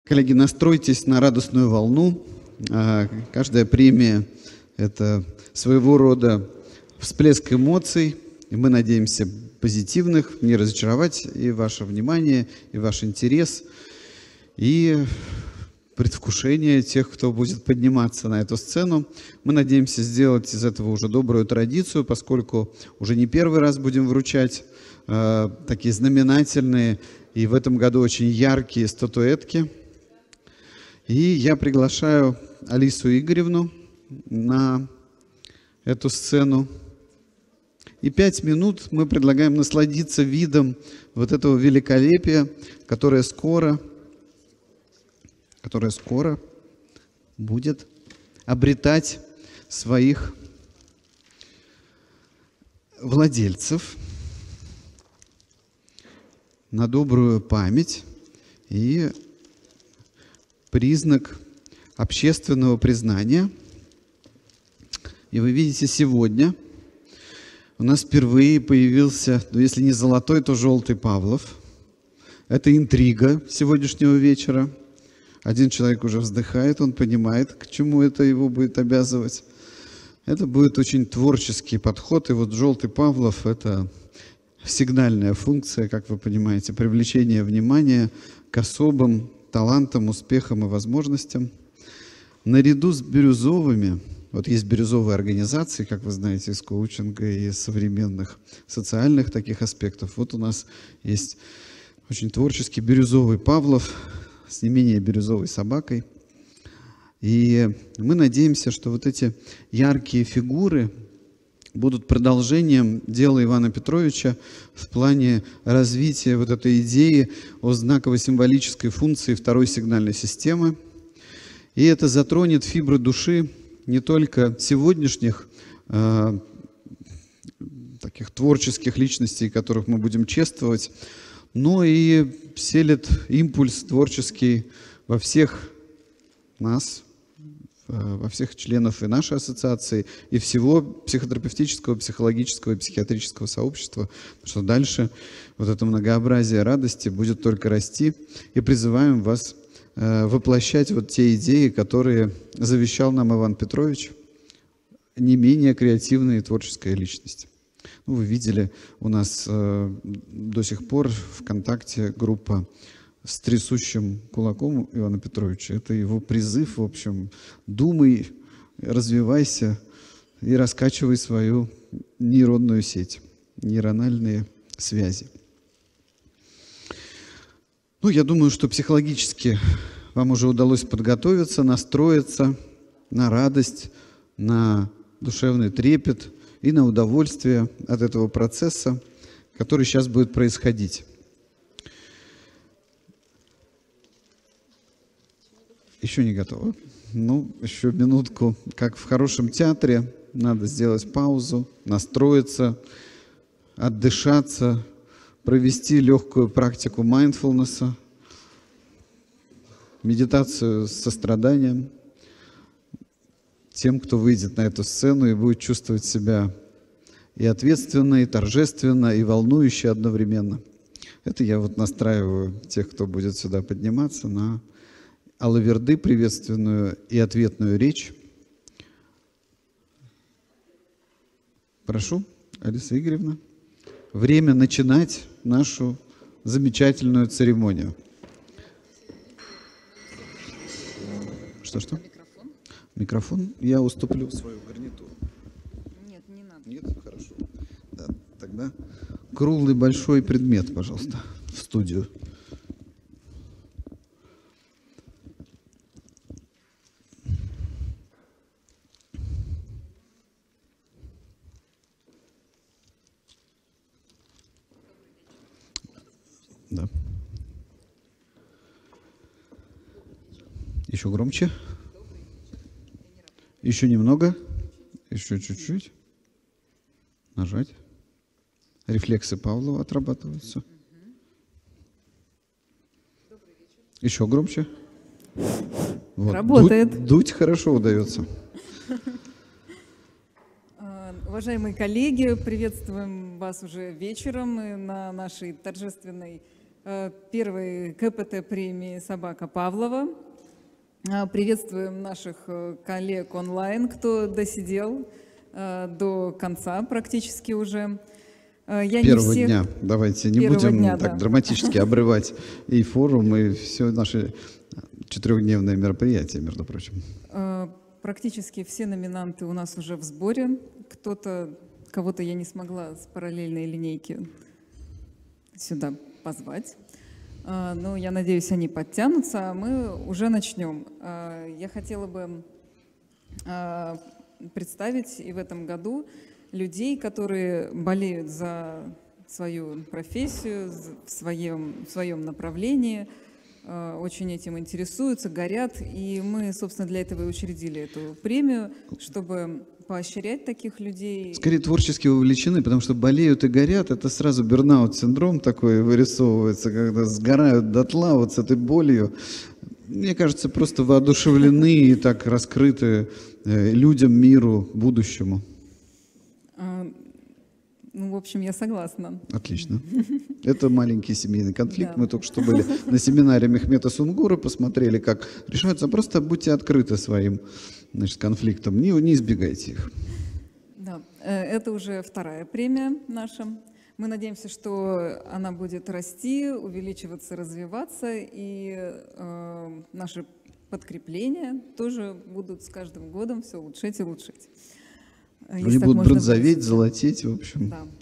Коллеги, настройтесь на радостную волну. Каждая премия – это своего рода всплеск эмоций, и мы надеемся позитивных, не разочаровать и ваше внимание, и ваш интерес, и предвкушение тех, кто будет подниматься на эту сцену. Мы надеемся сделать из этого уже добрую традицию, поскольку уже не первый раз будем вручать такие знаменательные и в этом году очень яркие статуэтки. И я приглашаю Алису Игоревну на эту сцену. И 5 минут мы предлагаем насладиться видом вот этого великолепия, которое скоро будет обретать своих владельцев на добрую память и признак общественного признания. И вы видите, сегодня у нас впервые появился, ну, если не золотой, то желтый Павлов. Это интрига сегодняшнего вечера. Один человек уже вздыхает, он понимает, к чему это его будет обязывать. Это будет очень творческий подход. И вот желтый Павлов – это сигнальная функция, как вы понимаете, привлечение внимания к особым талантам, успехам и возможностям. Наряду с бирюзовыми, вот есть бирюзовые организации, как вы знаете, из коучинга и современных социальных таких аспектов. Вот у нас есть очень творческий бирюзовый Павлов с не менее бирюзовой собакой. И мы надеемся, что вот эти яркие фигуры будут продолжением дела Ивана Петровича в плане развития вот этой идеи о знаково-символической функции второй сигнальной системы. И это затронет фибры души не только сегодняшних таких творческих личностей, которых мы будем чествовать, но и вселит импульс творческий во всех нас, во всех членов и нашей ассоциации, и всего психотерапевтического, психологического и психиатрического сообщества, потому что дальше вот это многообразие радости будет только расти. И призываем вас воплощать вот те идеи, которые завещал нам Иван Петрович, не менее креативная и творческая личность. Ну, вы видели, у нас до сих пор ВКонтакте группа с трясущим кулаком Ивана Петровича. Это его призыв, в общем, думай, развивайся и раскачивай свою нейронную сеть, нейрональные связи. Ну, я думаю, что психологически вам уже удалось подготовиться, настроиться на радость, на душевный трепет и на удовольствие от этого процесса, который сейчас будет происходить. Еще не готово? Ну, еще минутку. Как в хорошем театре, надо сделать паузу, настроиться, отдышаться, провести легкую практику майндфулнесса, медитацию с состраданием тем, кто выйдет на эту сцену и будет чувствовать себя и ответственно, и торжественно, и волнующе одновременно. Это я вот настраиваю тех, кто будет сюда подниматься, на алаверды, приветственную и ответную речь. Прошу, Алиса Игоревна. Время начинать нашу замечательную церемонию. Что? Микрофон? Микрофон я уступлю в свою гарнитуру. Нет, не надо. Нет? Хорошо. Да, тогда круглый большой предмет, пожалуйста, в студию. Да. Еще громче. Еще немного. Еще чуть-чуть. Нажать. Рефлексы Павлова отрабатываются. Еще громче. Вот. Работает. Дуть хорошо удается. Уважаемые коллеги, приветствуем вас уже вечером на нашей торжественной первой КПТ-премии «Собака Павлова». Приветствуем наших коллег онлайн, кто досидел до конца практически уже. Первого дня. Давайте не будем дня, так да. драматически обрывать и форум, и все наши 4-дневные мероприятия, между прочим. Практически все номинанты у нас уже в сборе. Кого-то я не смогла с параллельной линейки сюда позвать. Но я надеюсь, они подтянутся, а мы уже начнем. Я хотела бы представить и в этом году людей, которые болеют за свою профессию, в своем направлении, очень этим интересуются, горят. И мы, собственно, для этого и учредили эту премию, чтобы поощрять таких людей. Скорее творчески вовлечены, потому что болеют и горят, это сразу бернаут-синдром такой вырисовывается, когда сгорают дотла вот с этой болью. Мне кажется, просто воодушевлены и так раскрыты людям, миру, будущему. Ну, в общем, я согласна. Отлично. Это маленький семейный конфликт. Да. Мы только что были на семинаре Мехмета Сунгура, посмотрели, как решаются. Просто будьте открыты своим, значит, конфликтам, не избегайте их. Да, это уже вторая премия наша. Мы надеемся, что она будет расти, увеличиваться, развиваться, и наши подкрепления тоже будут с каждым годом все улучшать и улучшать. Они будут бронзоветь, золотеть, в общем. Да.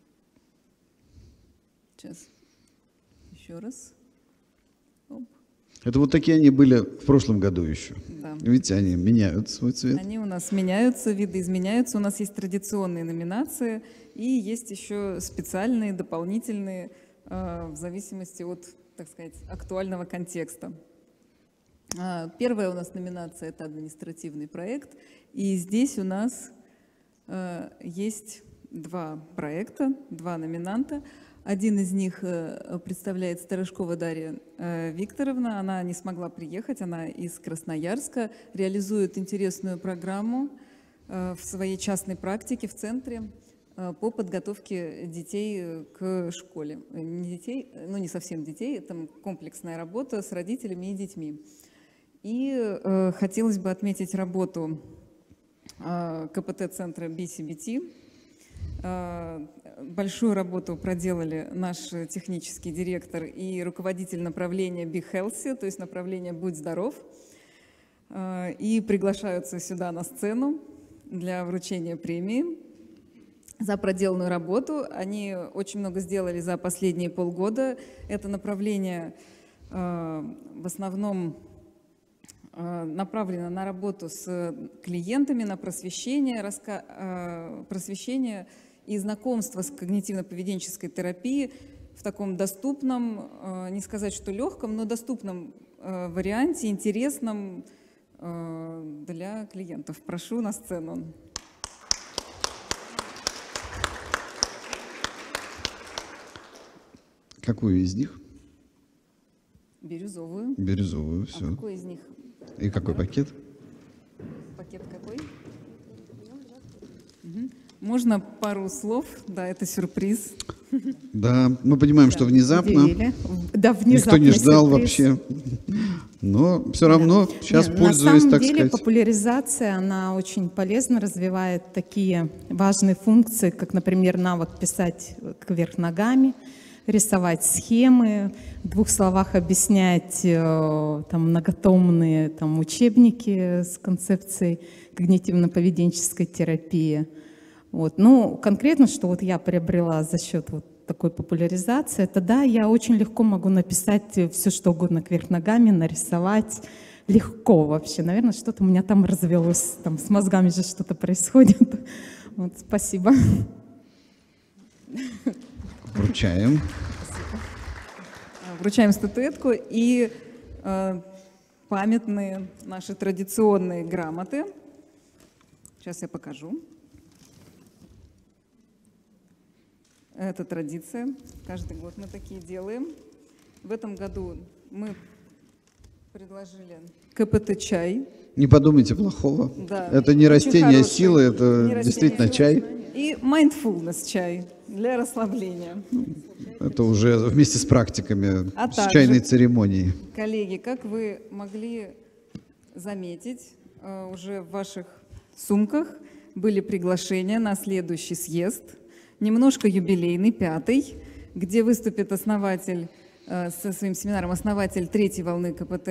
Сейчас. Еще раз. Оп. Это вот такие они были в прошлом году еще. Да. Видите, они меняют свой цвет. Они у нас меняются, виды изменяются. У нас есть традиционные номинации и есть еще специальные, дополнительные, в зависимости от, так сказать, актуального контекста. Первая у нас номинация – это административный проект. И здесь у нас есть два проекта, два номинанта. Один из них представляет Старышкова Дарья Викторовна. Она не смогла приехать, она из Красноярска, реализует интересную программу в своей частной практике в центре по подготовке детей к школе. Не детей, ну не совсем детей, это комплексная работа с родителями и детьми. И хотелось бы отметить работу КПТ-центра BCBT. Большую работу проделали наш технический директор и руководитель направления Be Healthy, то есть направление «Будь здоров». И приглашаются сюда на сцену для вручения премии за проделанную работу. Они очень много сделали за последние полгода. Это направление в основном направлена на работу с клиентами, на просвещение, просвещение и знакомство с когнитивно-поведенческой терапией в таком доступном, не сказать, что легком, но доступном варианте, интересном для клиентов. Прошу на сцену. Какую из них? Бирюзовую. Бирюзовую, все. А какой из них? И какой пакет? Пакет какой? Угу. Можно пару слов? Да, это сюрприз. Да, мы понимаем, что внезапно. Да, внезапно. Никто не ждал сюрприз. вообще. Но все равно сейчас, пользуясь, на самом так деле, сказать. популяризация, она очень полезно развивает такие важные функции, как, например, навык писать кверх ногами, рисовать схемы, в 2 словах объяснять там, многотомные там, учебники с концепцией когнитивно-поведенческой терапии. Вот. Ну, конкретно, что вот я приобрела за счет вот такой популяризации, это да, я очень легко могу написать все, что угодно кверх ногами, нарисовать. Легко вообще. Наверное, что-то у меня там развелось, там с мозгами же что-то происходит. Вот, спасибо. Вручаем. Вручаем статуэтку и памятные наши традиционные грамоты. Сейчас я покажу. Это традиция. Каждый год мы такие делаем. В этом году мы предложили КПТ-чай. Не подумайте плохого. Да, Это не очень растение хороший. силы, это Не действительно растение, чай. И mindfulness чай для расслабления. Это уже вместе с практиками, А с также, чайной церемонией. коллеги, как вы могли заметить, уже в ваших сумках были приглашения на следующий съезд, немножко юбилейный, 5-й, где выступит основатель со своим семинаром, основатель третьей волны КПТ,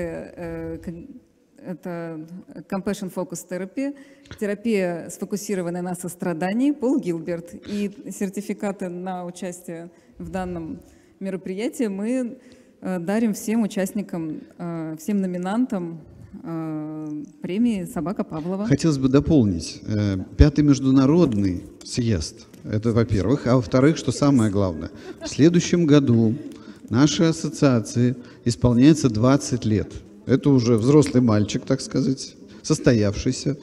это Compassion Focus Therapy, терапия, сфокусированная на сострадании, Пол Гилберт. И сертификаты на участие в данном мероприятии мы дарим всем участникам, всем номинантам премии «Собака Павлова». Хотелось бы дополнить. 5-й международный съезд, это во-первых. А во-вторых, что самое главное, в следующем году нашей ассоциации исполняется 20 лет. Это уже взрослый мальчик, так сказать, состоявшийся,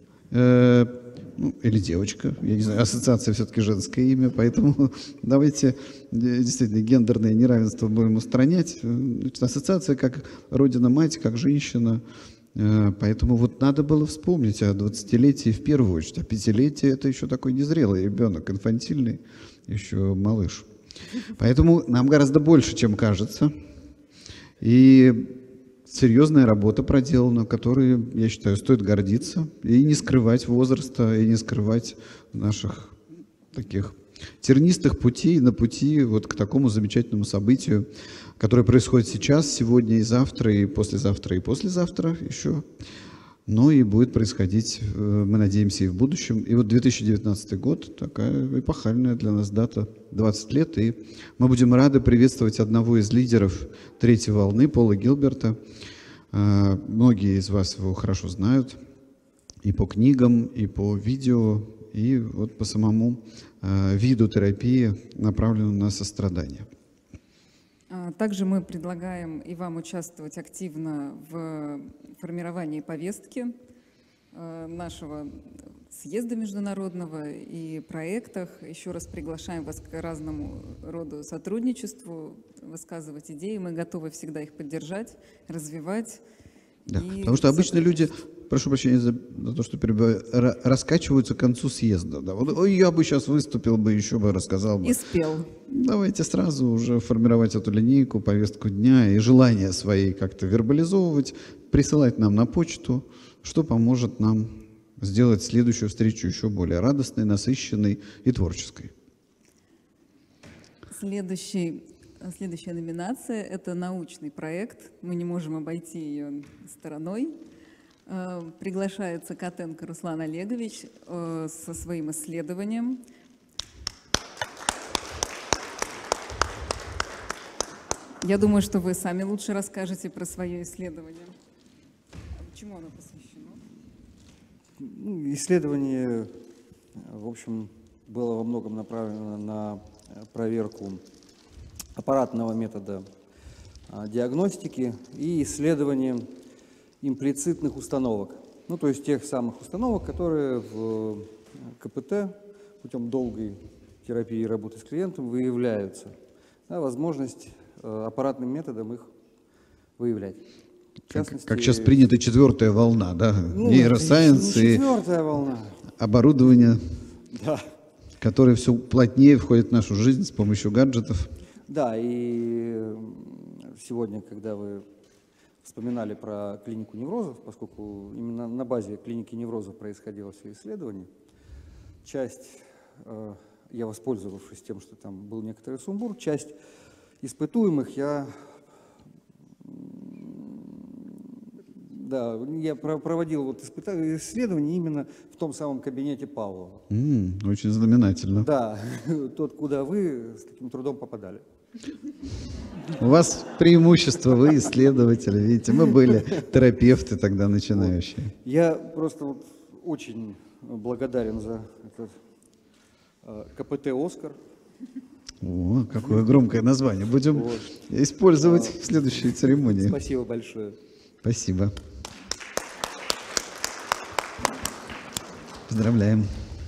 или девочка, я не знаю, ассоциация все-таки женское имя, поэтому давайте действительно гендерное неравенство будем устранять. Ассоциация как родина-мать, как женщина, поэтому вот надо было вспомнить о 20-летии в первую очередь, а 5-летие это еще такой незрелый ребенок, инфантильный, еще малыш. Поэтому нам гораздо больше, чем кажется, и серьезная работа проделана, которой, я считаю, стоит гордиться и не скрывать возраста, и не скрывать наших таких тернистых путей на пути вот к такому замечательному событию, которое происходит сейчас, сегодня и завтра, и послезавтра еще, но и будет происходить, мы надеемся, и в будущем. И вот 2019 год, такая эпохальная для нас дата, 20 лет, и мы будем рады приветствовать одного из лидеров третьей волны, Пола Гилберта. Многие из вас его хорошо знают и по книгам, и по видео, и вот по самому виду терапии, направленному на сострадание. Также мы предлагаем и вам участвовать активно в формировании повестки нашего съезда международного и проектах. Еще раз приглашаем вас к разному роду сотрудничеству, высказывать идеи. Мы готовы всегда их поддержать, развивать. Да, потому что обычно люди, прошу прощения за то, что перебиваю, раскачиваются к концу съезда. Да. Вот, ой, я бы сейчас выступил бы, еще бы рассказал бы. И спел. Давайте сразу уже формировать эту линейку, повестку дня и желания свои как-то вербализовывать, присылать нам на почту, что поможет нам сделать следующую встречу еще более радостной, насыщенной и творческой. Следующая номинация – это научный проект. Мы не можем обойти ее стороной. Приглашается Котенко Руслан Олегович со своим исследованием. Я думаю, что вы сами лучше расскажете про свое исследование. Чему оно посвящено? Исследование, в общем, было во многом направлено на проверку аппаратного метода диагностики и исследование имплицитных установок. Ну, то есть тех самых установок, которые в КПТ путем долгой терапии и работы с клиентом выявляются. Да, возможность аппаратным методом их выявлять. В частности, как сейчас принята 4-я волна, да? Ну, Нейросайенс и 4-я волна. Оборудование, Да. которое все плотнее входит в нашу жизнь с помощью гаджетов. Да, и сегодня, когда вы вспоминали про клинику неврозов, поскольку именно на базе клиники неврозов происходило все исследование, часть, я воспользовавшись тем, что там был некоторый сумбур, часть испытуемых я проводил вот исследование именно в том самом кабинете Павлова. Очень знаменательно. Да, тот, куда вы с таким трудом попадали. У вас преимущество, вы исследователи, видите, мы были терапевты тогда начинающие. Я просто вот очень благодарен за этот КПТ «Оскар». О, какое громкое название. Будем использовать в следующей церемонии. Спасибо большое. Спасибо. Поздравляем.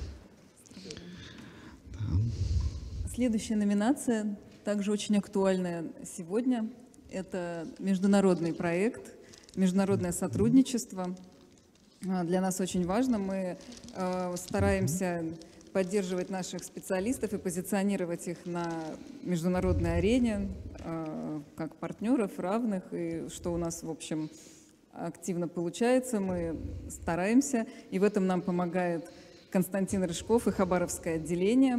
Следующая номинация, также очень актуальная сегодня, это международный проект, международное сотрудничество. Для нас очень важно, мы стараемся поддерживать наших специалистов и позиционировать их на международной арене как партнеров, равных, и что у нас, в общем, активно получается, мы стараемся, и в этом нам помогает Константин Рыжков и Хабаровское отделение.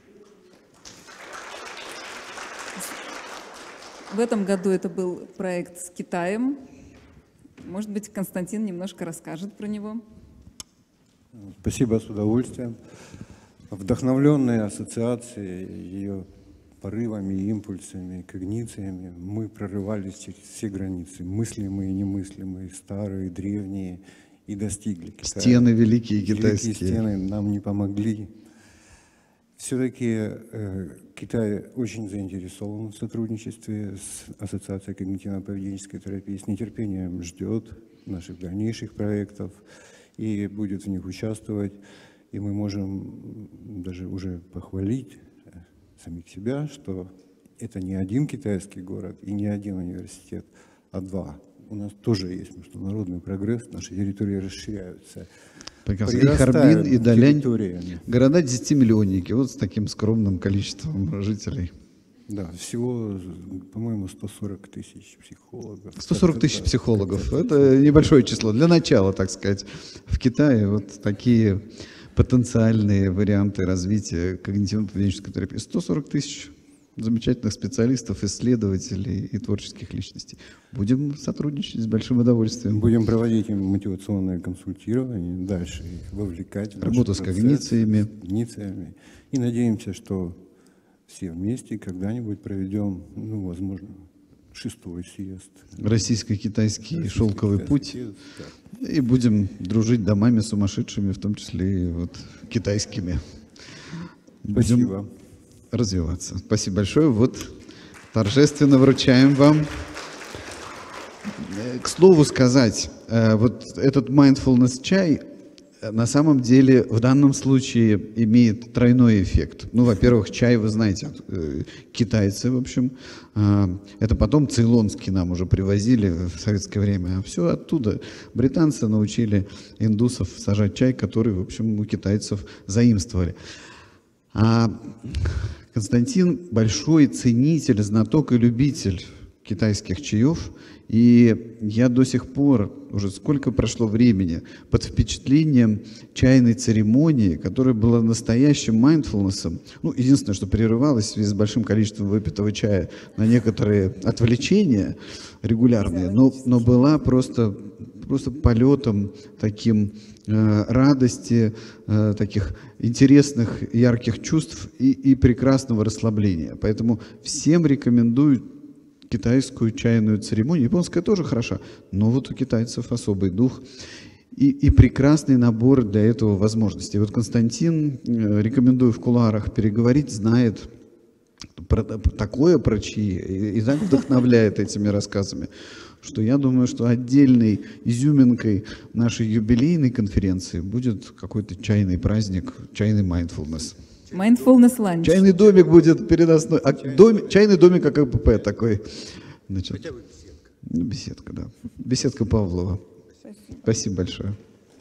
В этом году это был проект с Китаем. Может быть, Константин немножко расскажет про него. Спасибо, с удовольствием. Вдохновленные ассоциацией, ее порывами, импульсами, когнициями, мы прорывались через все границы, мыслимые и немыслимые, старые, древние, и достигли Китая. Стены великие китайские. Великие стены нам не помогли. Все-таки Китай очень заинтересован в сотрудничестве с Ассоциацией когнитивно-поведенческой терапии, с нетерпением ждет наших дальнейших проектов и будет в них участвовать. И мы можем даже уже похвалить самих себя, что это не один китайский город и не один университет, а два. У нас тоже есть международный прогресс, наши территории расширяются. Прекрасно. И Харбин, и Далянь, города 10-миллионники, вот с таким скромным количеством жителей. Да, всего, по-моему, 140 тысяч психологов. 140 тысяч психологов. Это небольшое число. Для начала, так сказать. В Китае вот такие потенциальные варианты развития когнитивно-поведенческой терапии. 140 тысяч замечательных специалистов, исследователей и творческих личностей. Будем сотрудничать с большим удовольствием. Будем проводить им мотивационное консультирование, дальше их вовлекать в работу с когнициями. И надеемся, что все вместе когда-нибудь проведем, ну, возможно, 6-й съезд. Российско-китайский шелковый путь. Да. И будем дружить домами сумасшедшими, в том числе и вот китайскими. Спасибо. Будем развиваться. Спасибо большое. Вот торжественно вручаем вам. К слову сказать, вот этот mindfulness чай на самом деле в данном случае имеет тройной эффект. Ну, во-первых, чай, вы знаете, китайцы, в общем, это потом цейлонский нам уже привозили в советское время, а все оттуда. Британцы научили индусов сажать чай, который, в общем, у китайцев заимствовали. А Константин большой ценитель, знаток и любитель китайских чаев. И я до сих пор, уже сколько прошло времени, под впечатлением чайной церемонии, которая была настоящим майндфулнесом. Ну, единственное, что прерывалось в связи с большим количеством выпитого чая на некоторые отвлечения регулярные, но была просто полетом таким радости, таких интересных, ярких чувств и прекрасного расслабления. Поэтому всем рекомендую китайскую чайную церемонию. Японская тоже хороша, но вот у китайцев особый дух и прекрасный набор для этого возможностей. Вот Константин, рекомендую в кулуарах переговорить, знает такое про чаи и так вдохновляет этими рассказами, что я думаю, что отдельной изюминкой нашей юбилейной конференции будет какой-то чайный праздник, чайный mindfulness. Mindfulness lunch. Чайный домик будет переносной. Чайный домик как АПП такой. Значит, хотя бы беседка. Ну, беседка, да. Беседка Павлова. Спасибо большое.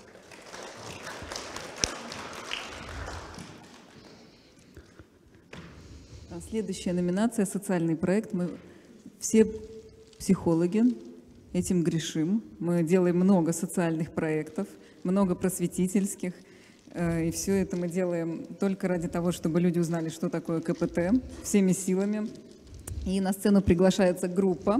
Следующая номинация — социальный проект. Мы все психологи, этим грешим. Мы делаем много социальных проектов, много просветительских. И все это мы делаем только ради того, чтобы люди узнали, что такое КПТ, всеми силами. И на сцену приглашается группа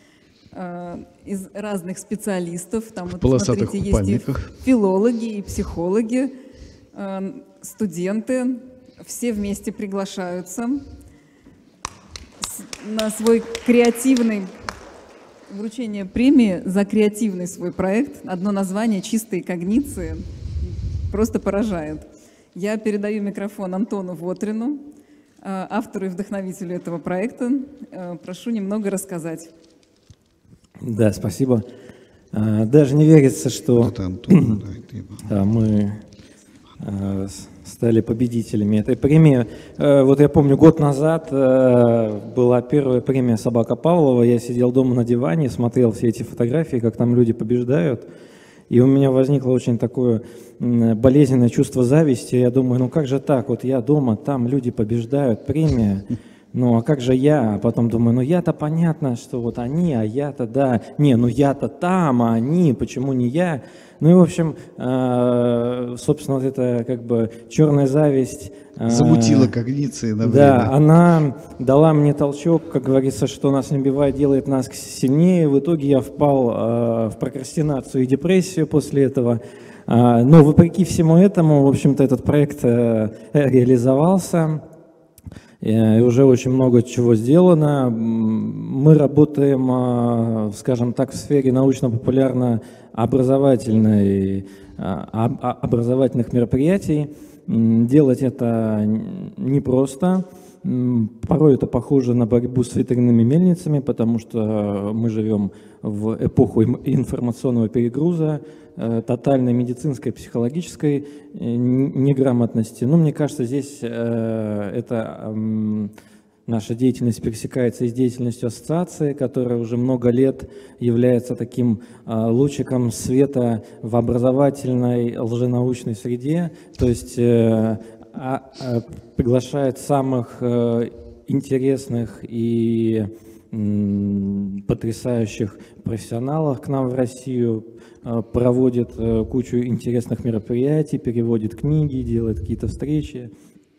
из разных специалистов. Там, вот, смотрите, есть и филологи, и психологи, студенты. Все вместе приглашаются на свой креативный вручение премии за креативный свой проект. Одно название «Чистые когниции» просто поражает. Я передаю микрофон Антону Вотрину, автору и вдохновителю этого проекта. Прошу немного рассказать. Да, спасибо. Даже не верится, что мы стали победителями этой премии. Вот я помню, год назад была первая премия «Собака Павлова». Я сидел дома на диване, смотрел все эти фотографии, как там люди побеждают. И у меня возникло очень такое болезненное чувство зависти. Я думаю, ну как же так? Вот я дома, там люди побеждают, премия. Ну а как же я? А потом думаю, ну я-то понятно, что вот они, а я-то да. Не, ну я-то там, а они, почему не я? Ну и в общем, собственно, вот эта как бы черная зависть. Замутила когниции на время. Да, она дала мне толчок, как говорится, что нас не убивает, делает нас сильнее. В итоге я впал в прокрастинацию и депрессию после этого. Но вопреки всему этому, в общем-то, этот проект реализовался. И уже очень много чего сделано. Мы работаем, скажем так, в сфере научно-популярно-образовательных мероприятий. Делать это непросто. Порой это похоже на борьбу с ветряными мельницами, потому что мы живем в эпоху информационного перегруза, тотальной медицинской, психологической неграмотности. Ну, мне кажется, здесь наша деятельность пересекается и с деятельностью ассоциации, которая уже много лет является таким лучиком света в образовательной лженаучной среде, то есть приглашает самых интересных и потрясающих профессионалов к нам в Россию, проводит кучу интересных мероприятий, переводит книги, делает какие-то встречи.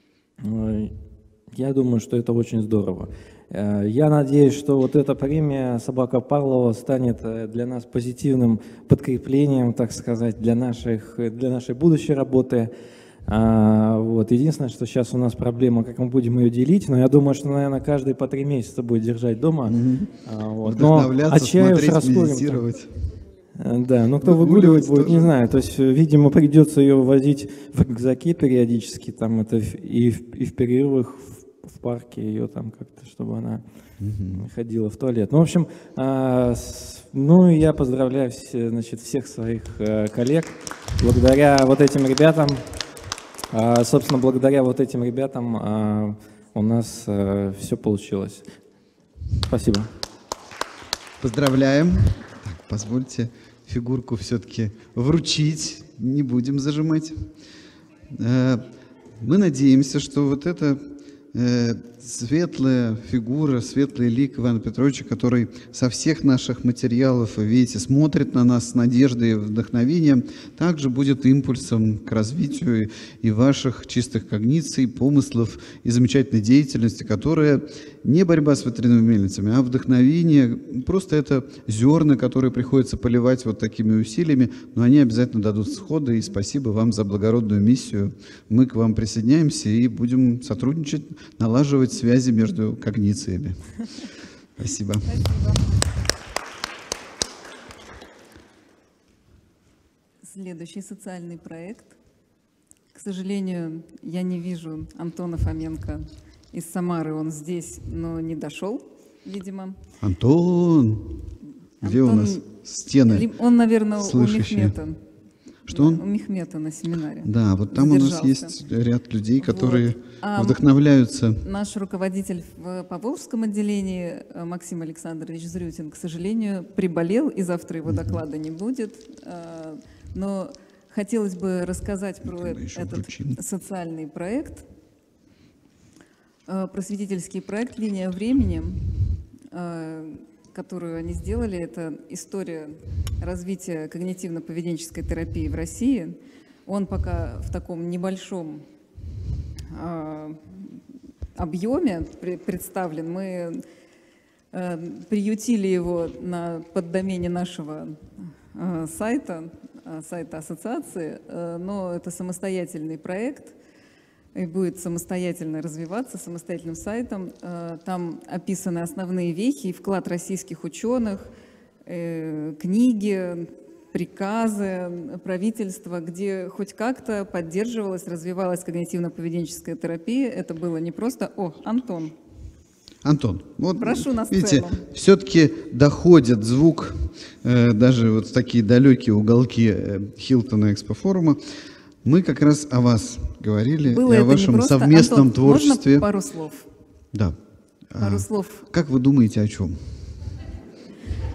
Я думаю, что это очень здорово. Я надеюсь, что вот эта премия «Собака Павлова» станет для нас позитивным подкреплением, так сказать, для нашей будущей работы. Вот. Единственное, что сейчас у нас проблема, как мы будем ее делить, но я думаю, что, наверное, каждый по 3 месяца будет держать дома. Вот. Но Вдохновляться, смотреть, медитировать. Да, ну кто выгуливать будет, не знаю. То есть, видимо, придется ее возить в рюкзаке периодически, там это и в перерывах в парке ее там как-то, чтобы она ходила в туалет. Ну, в общем, ну и я поздравляю всех своих коллег. Благодаря вот этим ребятам, собственно, благодаря вот этим ребятам у нас все получилось. Спасибо. Поздравляем. Так, позвольте фигурку все-таки вручить, не будем зажимать. Мы надеемся, что вот эта светлая фигура, светлый лик Ивана Петровича, который со всех наших материалов, вы видите, смотрит на нас с надеждой и вдохновением, также будет импульсом к развитию и ваших чистых когниций, помыслов и замечательной деятельности, которая не борьба с ветряными мельницами, а вдохновение. Просто это зерна, которые приходится поливать вот такими усилиями, но они обязательно дадут всходы, и спасибо вам за благородную миссию. Мы к вам присоединяемся и будем сотрудничать, налаживать связи между когнициями. Спасибо. Следующий социальный проект. К сожалению, я не вижу Антона Фоменко из Самары. Он здесь, но не дошел, видимо. Антон! Где у нас стены? Он, наверное, слышащие. у Мехмета. Что он? У Мехмета на семинаре. Да, вот там у нас есть ряд людей, которые вдохновляются. Наш руководитель в Поволжском отделении Максим Александрович Зрютин, к сожалению, приболел, и завтра его доклада не будет. Но хотелось бы рассказать про этот социальный проект, просветительский проект «Линия времени», которую они сделали. Это история развития когнитивно-поведенческой терапии в России. Он пока в таком небольшом объеме представлен. Мы приютили его на поддомене нашего сайта ассоциации, но это самостоятельный проект и будет самостоятельно развиваться, самостоятельным сайтом. Там описаны основные вехи и вклад российских ученых, книги, приказы правительства, где хоть как-то поддерживалась, развивалась когнитивно-поведенческая терапия. Это было не просто... О, Антон. Антон, вот прошу на видите, сцену. все-таки доходит звук, даже вот в такие далекие уголки Хилтона Экспофорума. Мы как раз о вас говорили, было и о вашем совместном Антон, творчестве. Можно пару слов? Да. Пару слов. Как вы думаете, о чем?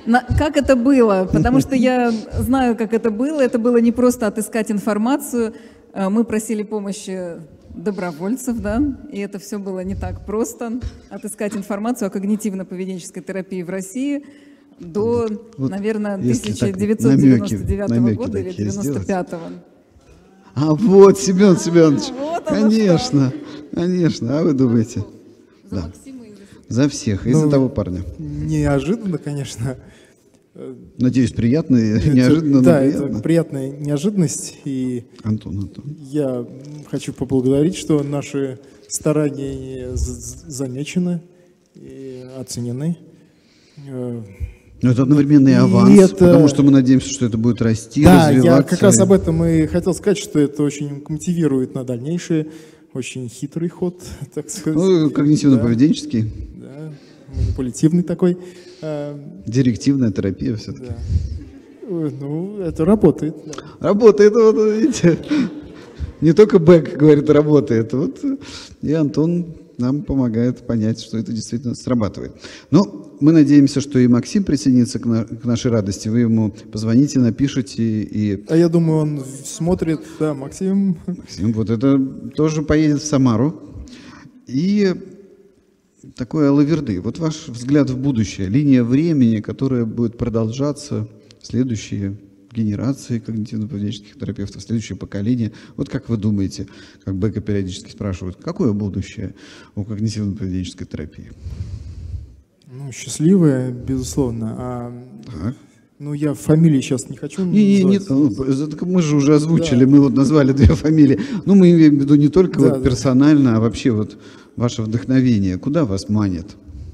Как это было? Потому что я знаю, как это было. Это было не просто отыскать информацию. Мы просили помощи добровольцев, да, и это все было не так просто. Отыскать информацию о когнитивно-поведенческой терапии в России до, Вот, наверное, если так 1999 года или такие сделать. 95-го. А вот, Семен Семенович, Вот оно конечно, конечно. А вы думаете? За Да. Максима и за За всех, из-за Ну, того парня. Неожиданно, конечно. Надеюсь, приятно и Это- неожиданно, но да, приятно. это приятная неожиданность. И Антон. я хочу поблагодарить, что наши старания замечены и оценены. Но это одновременно и И аванс, это- потому что мы надеемся, что это будет расти, Да, развиваться. я как раз об этом и хотел сказать, что это очень мотивирует на дальнейшее. Очень хитрый ход, так сказать. Ну, когнитивно-поведенческий, Да, манипулятивный такой. директивная терапия все-таки. Да. Ну, это работает. Да. Работает, вот видите. Не только Бэк говорит, работает. Вот и Антон нам помогает понять, что это действительно срабатывает. Но мы надеемся, что и Максим присоединится к нашей радости. Вы ему позвоните, напишите. И А я думаю, он смотрит, да, Максим. Максим вот это тоже поедет в Самару. И такое алаверды. Вот ваш взгляд в будущее. Линия времени, которая будет продолжаться в следующие генерации когнитивно-поведенческих терапевтов, следующее поколение. Вот как вы думаете, как Бека периодически спрашивают, какое будущее у когнитивно-поведенческой терапии? Ну, счастливая, безусловно. Так. Ну, я фамилии сейчас не хочу Не, называть. так мы же уже озвучили, Да. мы вот назвали две фамилии. Ну, мы имеем в виду не только Да, вот да. персонально, а вообще вот ваше вдохновение. Куда вас манит?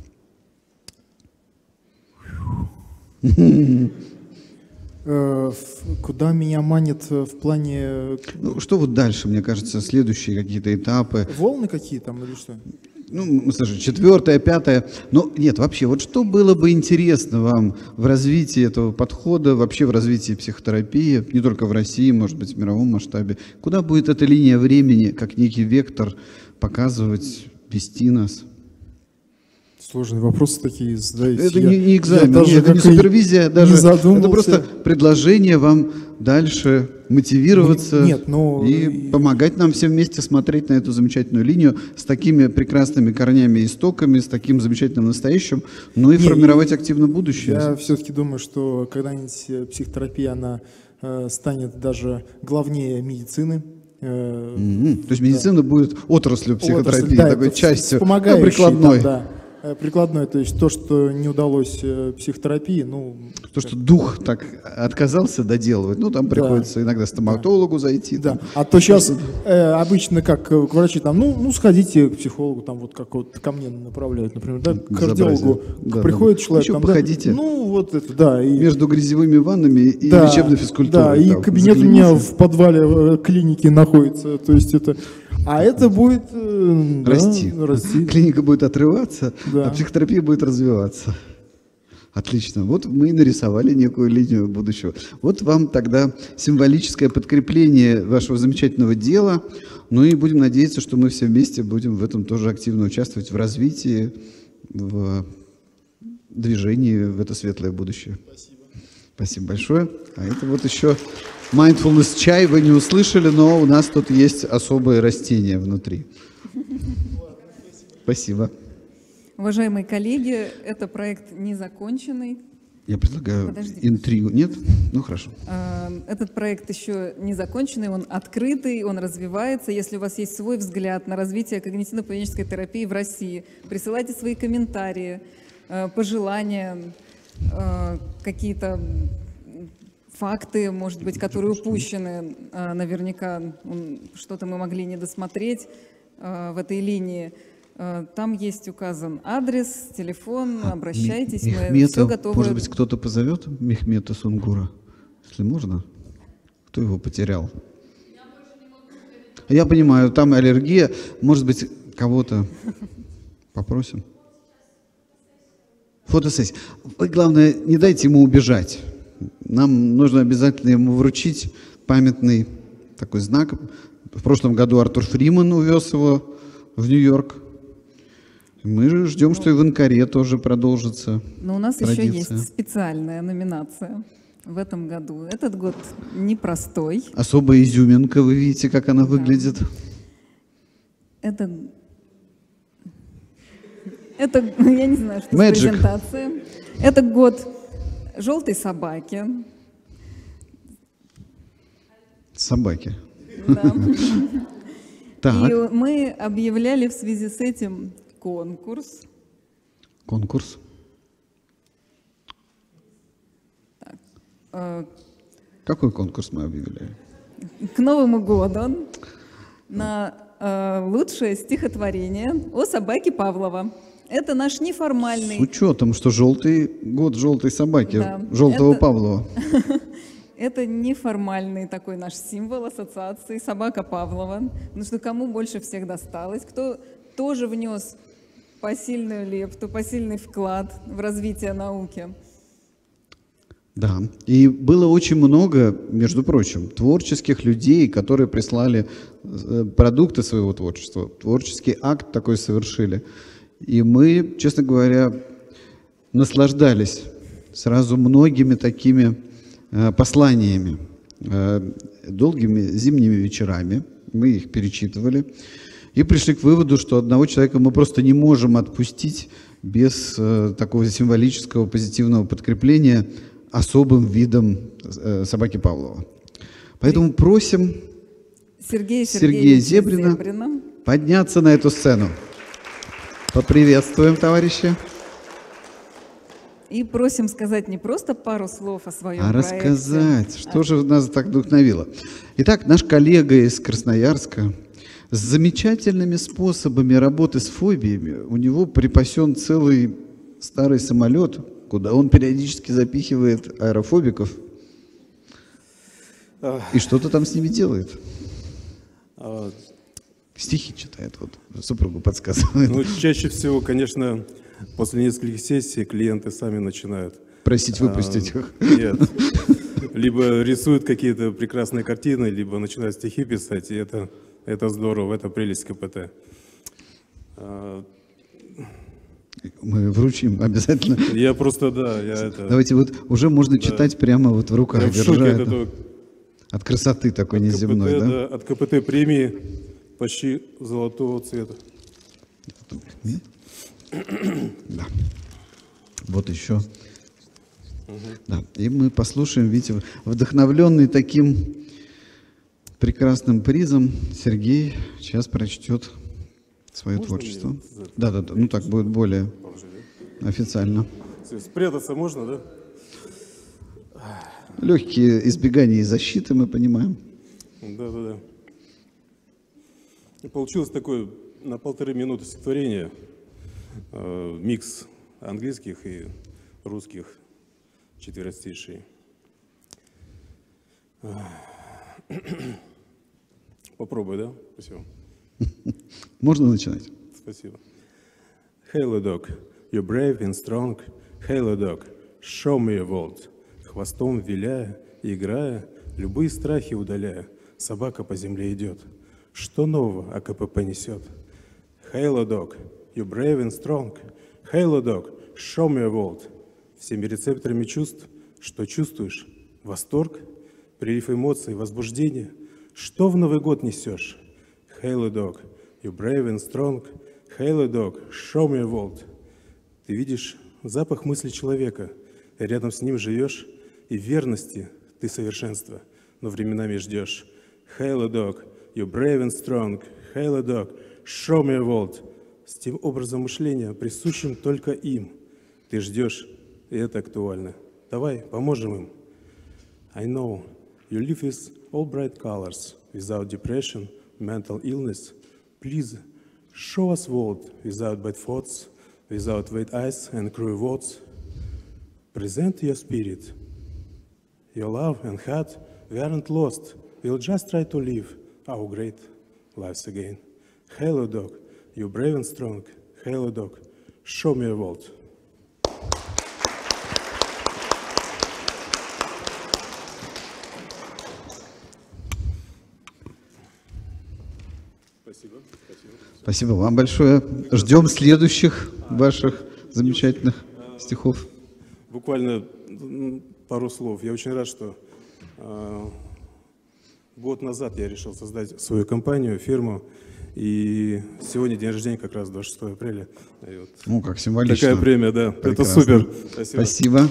Куда меня манит в плане Ну, что вот дальше, мне кажется, следующие какие-то этапы? волны какие там или что? Ну, слушай, 4-е, 5-е. Но нет, вообще, вот что было бы интересно вам в развитии этого подхода, вообще в развитии психотерапии, не только в России, может быть, в мировом масштабе? Куда будет эта линия времени, как некий вектор, показывать, вести нас? Сложные вопросы такие задаете. Это Я- не я экзамен, даже это не как и супервизия, не даже это задумывался. просто предложение вам дальше мотивироваться Нет, но- и помогать нам всем вместе смотреть на эту замечательную линию с такими прекрасными корнями и истоками, с таким замечательным настоящим, ну и Не, формировать активно будущее. Я все-таки думаю, что когда-нибудь психотерапия, она станет даже главнее медицины. То есть медицина будет отраслью психотерапии, Отрасль, да, такой это частью, вспомогающей, прикладной. там, да, прикладной, то есть то, что не удалось психотерапии, ну, То, что дух так отказался доделывать, ну там приходится иногда стоматологу зайти. да. там. А то сейчас обычно как к врачи там, ну сходите к психологу, там вот как вот ко мне направляют, например, да, к кардиологу. Да, Приходит да. человек, Еще там, походите. да, ну вот это, да. И, Между грязевыми ваннами и да, лечебной физкультурой. Да, и там, кабинет у меня загляните. в подвале клиники находится, то есть это... А это будет да, Расти. расти. Клиника будет отрываться, Да. а психотерапия будет развиваться. Отлично. Вот мы и нарисовали некую линию будущего. Вот вам тогда символическое подкрепление вашего замечательного дела. Ну и будем надеяться, что мы все вместе будем в этом тоже активно участвовать, в развитии, в движении в это светлое будущее. Спасибо большое. А это вот еще mindfulness чай вы не услышали, но у нас тут есть особые растения внутри. Спасибо. Уважаемые коллеги, это проект незаконченный. Я предлагаю Подождите. интригу. Нет? Ну хорошо. Этот проект еще не законченный, он открытый, он развивается. Если у вас есть свой взгляд на развитие когнитивно-поведенческой терапии в России, присылайте свои комментарии, пожелания, какие-то факты, может быть, которые упущены. Наверняка что-то мы могли не досмотреть в этой линии. Там есть указан адрес, телефон, обращайтесь, мы все Мехмета, готовы. может быть, кто-то позовет Мехмета Сунгура, если можно? Кто его потерял? Я понимаю, там аллергия. Может быть, кого-то попросим? Фотосессия. Вы, главное, не дайте ему убежать. Нам нужно обязательно ему вручить памятный такой знак. В прошлом году Артур Фриман увез его в Нью-Йорк. Мы же ждем, что и в Анкаре тоже продолжится. Но у нас еще традиция. есть специальная номинация в этом году. Этот год непростой. Особая изюминка, вы видите, как она выглядит. Это, я не знаю, что Magic. за презентация. Это год желтой собаки. Собаки. Да. Так, И мы объявляли в связи с этим конкурс. конкурс. э, Какой конкурс мы объявили? К Новому году на лучшее стихотворение о собаке Павлова. Это наш С неформальный, учетом, что желтый год желтой собаки, Да, желтого это- Павлова. это неформальный такой наш символ ассоциации собака Павлова. Потому что кому больше всех досталось, кто тоже внес посильную лепту, посильный вклад в развитие науки. Да, и было очень много, между прочим, творческих людей, которые прислали продукты своего творчества, творческий акт такой совершили. И мы, честно говоря, наслаждались сразу многими такими посланиями, долгими зимними вечерами. Мы их перечитывали и пришли к выводу, что одного человека мы просто не можем отпустить без такого символического позитивного подкрепления особым видом собаки Павлова. Поэтому просим Сергея Сергея Сергеевича Зебрина подняться на эту сцену. Поприветствуем, товарищи. И просим сказать не просто пару слов о своем А проекте, рассказать, что же нас так вдохновило. Итак, наш коллега из Красноярска с замечательными способами работы с фобиями. У него припасен целый старый самолет, куда он периодически запихивает аэрофобиков. И что-то там с ними делает. Стихи читает, вот супругу подсказывает. Ну, чаще всего, конечно, после нескольких сессий клиенты сами начинают. Просить выпустить их. Нет. Либо рисуют какие-то прекрасные картины, либо начинают стихи писать, и это здорово, это прелесть КПТ. Мы вручим обязательно. Я просто, да, я это... Давайте вот уже можно читать прямо вот в руках, Я в держа шоке от это. этого. От красоты такой От неземной, КПТ, да? От КПТ премии почти золотого цвета. Да. Вот еще. Да. И мы послушаем, видите, вдохновленный таким прекрасным призом, Сергей сейчас прочтет свое творчество. Да. Ну так будет более официально. Спрятаться можно, да? Легкие избегания и защиты, мы понимаем. Да. И получилось такое на 1,5 минуты стихотворение, микс английских и русских четверостишей. Попробуй, да? Спасибо. Можно начинать? Спасибо. Hello, dog, you're brave and strong. Hello, dog, show me your world. Хвостом виляя, играя, любые страхи удаляя, собака по земле идет. Что нового АКПП несет? Hello, dog, you're brave and strong. Hello, dog, show me your world. Всеми рецепторами чувств, что чувствуешь? Восторг, прилив эмоций, возбуждение. Что в Новый год несешь? Hello, dog, you're brave and strong. Hello, dog, show me your world. Ты видишь запах мысли человека, рядом с ним живешь, и в верности ты совершенство, но временами ждешь. Hello, dog, you're brave and strong. Hello, dog, show me your world. С тем образом мышления, присущим только им. Ты ждешь, и это актуально. Давай, поможем им. I know you live with all bright colors, without depression, mental illness. Please, show us world without bad thoughts, without wet eyes and cruel words. Present your spirit, your love and heart. We aren't lost. We'll just try to live our great lives again. Hello, dog, you're brave and strong. Hello, dog, show me your world. Спасибо вам большое. Ждем следующих ваших замечательных стихов. Буквально пару слов. Я очень рад, что год назад я решил создать свою компанию, фирму. И сегодня день рождения, как раз 26 апреля. И вот Ну, как символично. такая премия, да. Это Прекрасно. супер. Спасибо. Спасибо.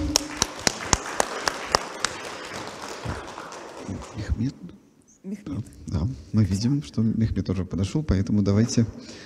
Мехмед? Мехмед. Да, мы видим, что Мехмед уже подошел, поэтому давайте.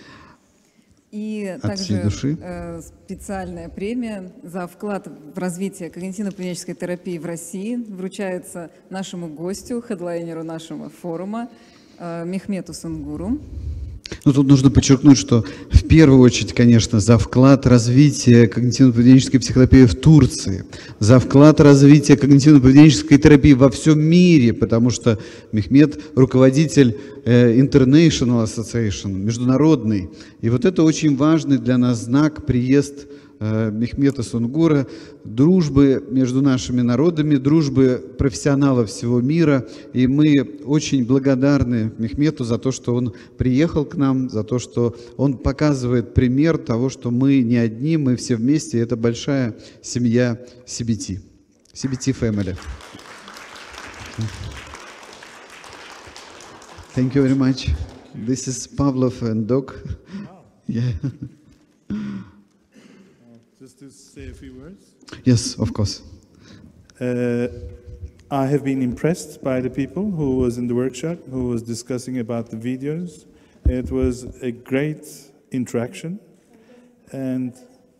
И От всей также души. специальная премия за вклад в развитие когнитивно-поведенческой терапии в России вручается нашему гостю, хедлайнеру нашего форума Мехмету Сунгуру. Ну, тут нужно подчеркнуть, что в первую очередь, конечно, за вклад развития когнитивно-поведенческой психотерапии в Турции, за вклад развития когнитивно-поведенческой терапии во всем мире, потому что Мехмед руководитель International Association, международный. И вот это очень важный для нас знак, приезд Мехмета Сунгура, дружбы между нашими народами, дружбы профессионалов всего мира. И мы очень благодарны Мехмету за то, что он приехал к нам, за то, что он показывает пример того, что мы не одни, мы все вместе. Это большая семья CBT. CBT Family. Thank you very much. This is Pavlov and Doc. Yeah. Just to say a few words. Yes, of course. I have been impressed by the people who was in the workshop, who was discussing about the videos. It was a great interaction. And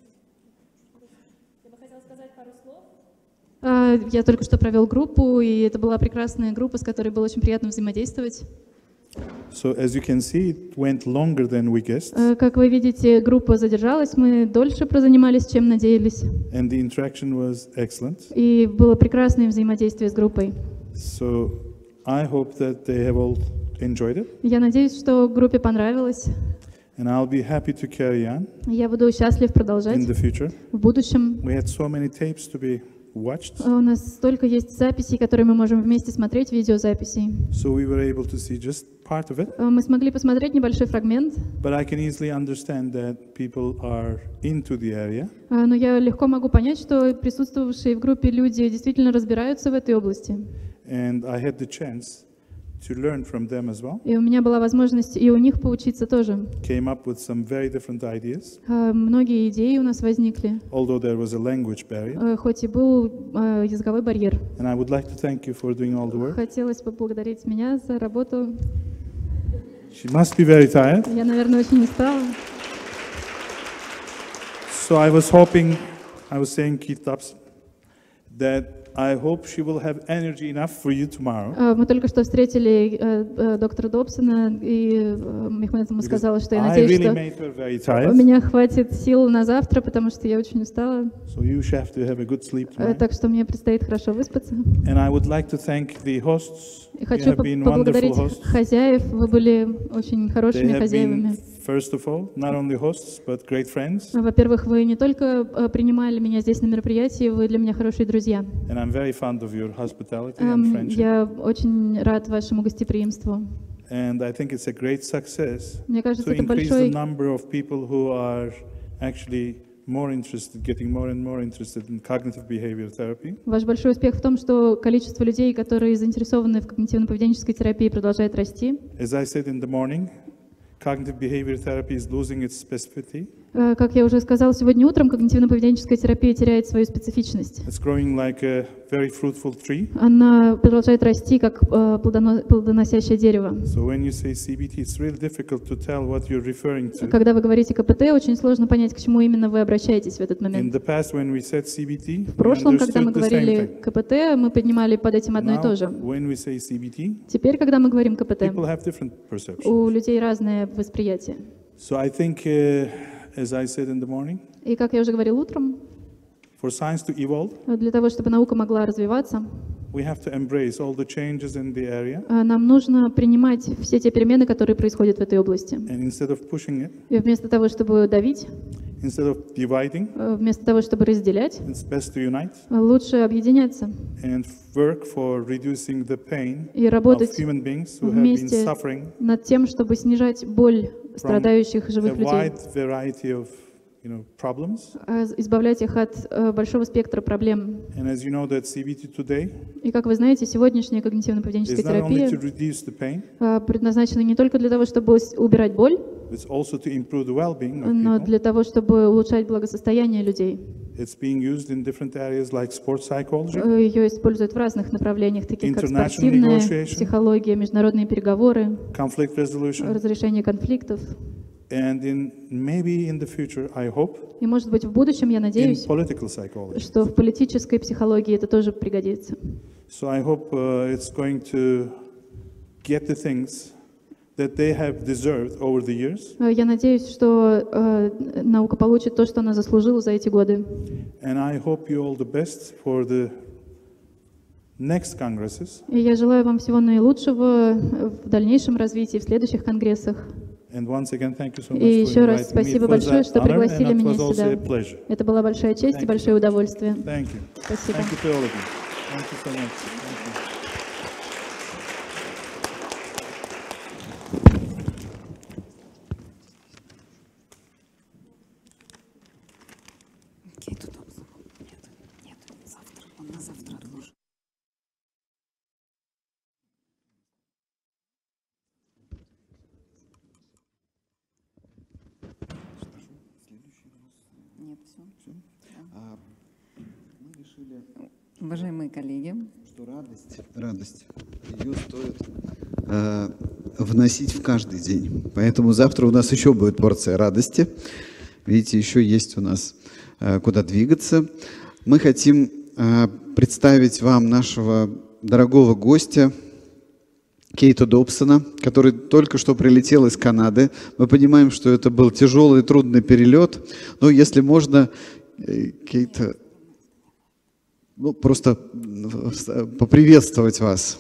Я только что провел группу, и это была прекрасная группа, с которой было очень приятно взаимодействовать. so, as you can see, it went longer than we guessed. Как вы видите, группа задержалась, мы дольше прозанимались, чем надеялись. And the interaction was excellent. И было прекрасное взаимодействие с группой. So, I hope that they have all enjoyed it. Я надеюсь, что группе понравилось. And I'll be happy to carry on Я буду счастлив продолжать in the future. в будущем. We had so many tapes to be watched. У нас столько есть записей, которые мы можем вместе смотреть, видеозаписей. So we were able to see just part of it. Мы смогли посмотреть небольшой фрагмент, But I can easily understand that people are into the area. но я легко могу понять, что присутствовавшие в группе люди действительно разбираются в этой области. And I had the chance to learn from them as well. И у меня была возможность и у них поучиться тоже. Came up with some very different ideas, Многие идеи у нас возникли, although there was a language barrier. хоть и был языковой барьер. And I would like to thank you for doing all the work. Хотелось поблагодарить меня за работу. She must be very tired. Я, наверное, очень устала. So I was hoping, I was saying Keith Thompson, that I hope she will have energy enough for you tomorrow. Мы только что встретили доктора Добсона, и Мехмед ему сказала, что я I надеюсь, really что made her very у tired. меня хватит сил на завтра, потому что я очень устала. So you have to have a good sleep tonight. Так что мне предстоит хорошо выспаться. And I would like to thank the hosts. И You хочу have been wonderful поблагодарить hosts. хозяев. Вы были очень They хорошими have хозяевами. been, first of all, not only hosts, but great friends. Во-первых, вы не только принимали меня здесь на мероприятии, вы для меня хорошие друзья. And I'm very fond of your hospitality and friendship. Я очень рад вашему гостеприимству. And I think it's a great success Мне кажется, to это increase the большой number of people who are actually more interested, getting more and more interested in cognitive behavior therapy. Ваш большой успех в том, что количество людей, которые заинтересованы в когнитивно-поведенческой терапии, продолжает расти. As I said in the morning, cognitive behavior therapy is losing its specificity. Как я уже сказала сегодня утром, когнитивно-поведенческая терапия теряет свою специфичность. It's growing like a very fruitful tree. Она продолжает расти, как плодоносящее дерево. So when you say CBT, it's really difficult to tell what you're referring to. Когда вы говорите КПТ, очень сложно понять, к чему именно вы обращаетесь в этот In момент. the past, when we said CBT, В прошлом, когда мы we understood the same говорили thing. КПТ, мы поднимали под этим одно и то Now, же. when we say CBT, Теперь, когда мы говорим КПТ, people have different perceptions. у людей разное восприятие. So I think, as I said in the morning, И, как я уже говорил утром, for science to evolve, для того, чтобы наука могла развиваться, we have to embrace all the changes in the area, нам нужно принимать все те перемены, которые происходят в этой области. and instead of pushing it, И вместо того, чтобы давить, Instead of dividing, вместо того, чтобы разделять, it's best to unite лучше объединяться and work for reducing the pain и of работать human beings who have been вместе suffering над тем, чтобы снижать боль from страдающих a живых людей, wide variety of problems. избавлять их от большого спектра проблем. And as you know, that CBT today И как вы знаете, сегодняшняя когнитивно-поведенческая is not only to терапия reduce the pain, предназначена не только для того, чтобы убирать боль, it's also to improve the well-being of но people. для того, чтобы улучшать благосостояние людей. It's being used in different areas like sports psychology, Ее используют в разных направлениях, таких как International спортивная negotiation, психология, международные переговоры, conflict resolution, разрешение конфликтов. and maybe in the future, I hope, И, может быть, в будущем, я in надеюсь, political psychology. что в политической психологии это тоже пригодится. So I hope it's going to get the things that they have deserved over the years. Я надеюсь, что наука получит то, что она заслужила за эти годы. And I hope you all the best for the next congresses. И я желаю вам всего наилучшего в дальнейшем развитии, в следующих конгрессах. And once again, thank you so much И for еще раз inviting me. спасибо It was большое, an что honor, пригласили and it меня was also сюда. a pleasure. Это была большая честь и большое удовольствие. Thank you. Спасибо. Thank you to all of you. Thank you so much. Thank you. Завтра, он на завтра отложен. Нет, все. Мы решили, Уважаемые коллеги, что радость, ее стоит вносить в каждый день. Поэтому завтра у нас еще будет порция радости. Видите, еще есть у нас куда двигаться. Мы хотим представить вам нашего дорогого гостя Кейта Добсона, который только что прилетел из Канады. Мы понимаем, что это был тяжелый и трудный перелет, но если можно, Кейта, просто поприветствовать вас.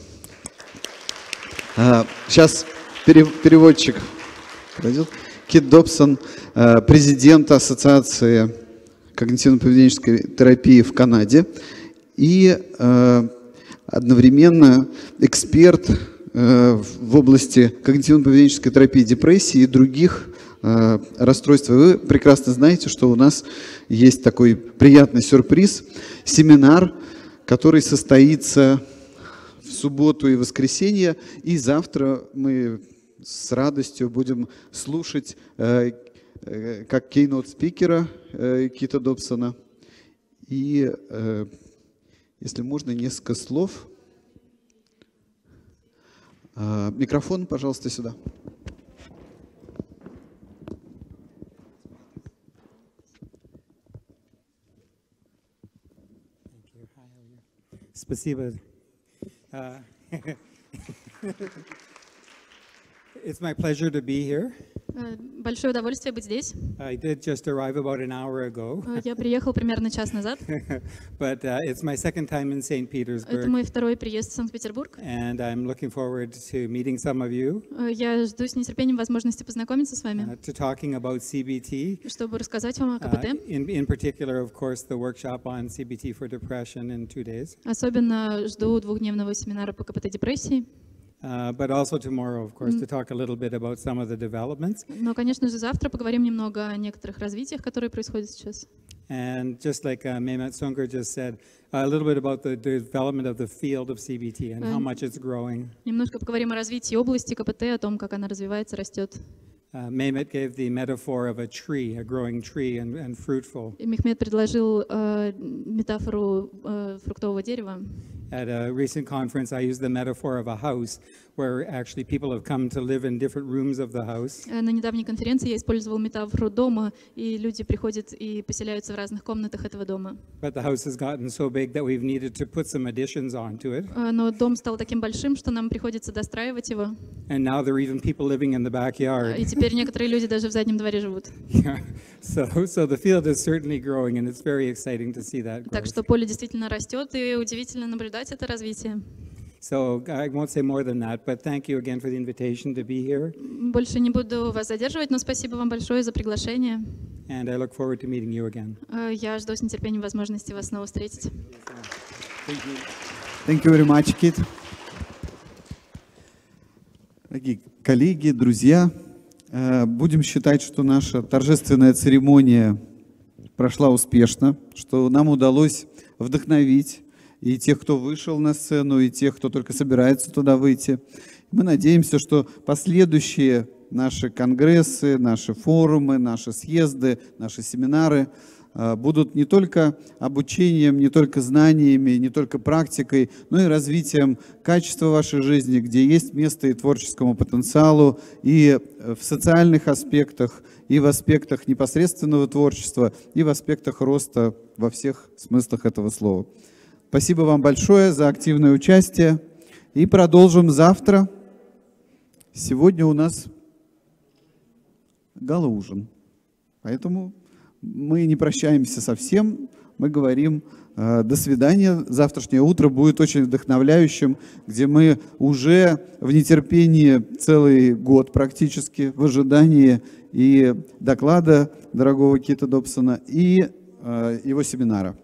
Сейчас переводчик подойдет. Кейт Добсон, президент Ассоциации когнитивно-поведенческой терапии в Канаде и одновременно эксперт в области когнитивно-поведенческой терапии депрессии и других расстройств. Вы прекрасно знаете, что у нас есть такой приятный сюрприз, семинар, который состоится в субботу и воскресенье, и завтра мы с радостью будем слушать как кейнот-спикера Кейта Добсона. И, если можно, несколько слов. Микрофон, пожалуйста, сюда. Спасибо. It's my pleasure to be here. Большое удовольствие быть здесь. I did just arrive about an hour ago. Я приехал примерно час назад. But it's my second time in St. Petersburg. Это мой второй приезд в Санкт-Петербург. And I'm looking forward to meeting some of you. Я жду с нетерпением возможности познакомиться с вами. To talking about CBT. Чтобы рассказать вам о КПТ. In particular, of course, the workshop on CBT for depression in 2 days. Особенно жду двухдневного семинара по КПТ депрессии. But also tomorrow, of course, to talk a little bit about some of the developments. Но, конечно же, завтра поговорим немного о некоторых развитиях, которые происходят сейчас. And just like Mehmet Sungur just said, a little bit about the development of the field of CBT and how much it's growing. Немножко поговорим о развитии области КПТ, о том, как она развивается, растет. Mehmet gave the metaphor of a tree, a growing tree and fruitful. Мехмед предложил метафору фруктового дерева. At a recent conference, I used the metaphor of a house, where actually people have come to live in different rooms of the house. На недавней конференции я использовал метафору дома, и люди приходят и поселяются в разных комнатах этого дома. But the house has gotten so big that we've needed to put some additions onto it. Но дом стал таким большим, что нам приходится достраивать его. And now there are even people living in the backyard. И теперь некоторые люди даже в заднем дворе живут. So the field is certainly growing, and it's very exciting to see that growth. Так что поле действительно растет, и удивительно наблюдать это развитие. So I won't say more than that, but thank you again for the invitation to be here. Больше не буду вас задерживать, но спасибо вам большое за приглашение. and I look forward to meeting you again. Я жду с нетерпением возможности вас снова встретить. Thank you very much, Kit. Дорогие коллеги, друзья, будем считать, что наша торжественная церемония прошла успешно, что нам удалось вдохновить и тех, кто вышел на сцену, и тех, кто только собирается туда выйти. Мы надеемся, что последующие наши конгрессы, наши форумы, наши съезды, наши семинары будут не только обучением, не только знаниями, не только практикой, но и развитием качества вашей жизни, где есть место и творческому потенциалу, и в социальных аспектах, и в аспектах непосредственного творчества, и в аспектах роста во всех смыслах этого слова. Спасибо вам большое за активное участие. И продолжим завтра. Сегодня у нас гала-ужин. Поэтому мы не прощаемся совсем. Мы говорим до свидания. Завтрашнее утро будет очень вдохновляющим, где мы уже в нетерпении целый год практически в ожидании и доклада дорогого Кита Добсона, и его семинара.